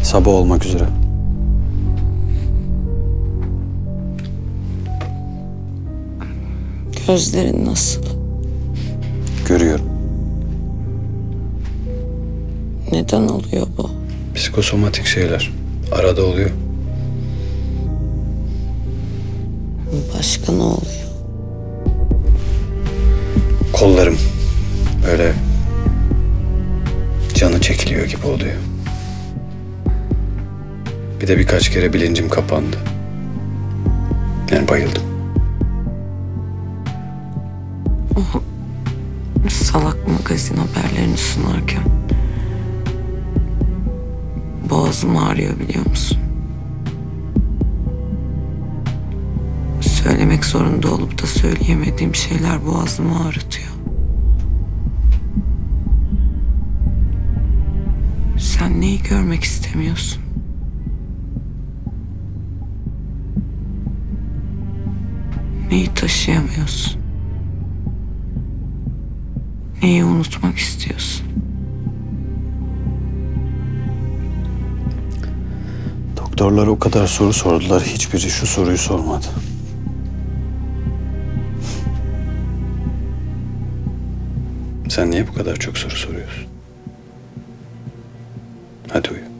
Sabah olmak üzere. Gözlerin nasıl? Görüyorum. Neden oluyor bu? Psikosomatik şeyler. Arada oluyor. Başka ne oluyor? Kollarım böyle canı çekiliyor gibi oluyor. Bir de birkaç kere bilincim kapandı. Yani bayıldım. Salak magazin haberlerini sunarken boğazım ağrıyor, biliyor musun? Söylemek zorunda olup da söyleyemediğim şeyler boğazımı ağrıtıyor. Sen neyi görmek istemiyorsun? Neyi taşıyamıyorsun? Neyi unutmak istiyorsun? Doktorlar o kadar soru sordular. Hiçbiri şu soruyu sormadı. Sen niye bu kadar çok soru soruyorsun? Hadi uyu.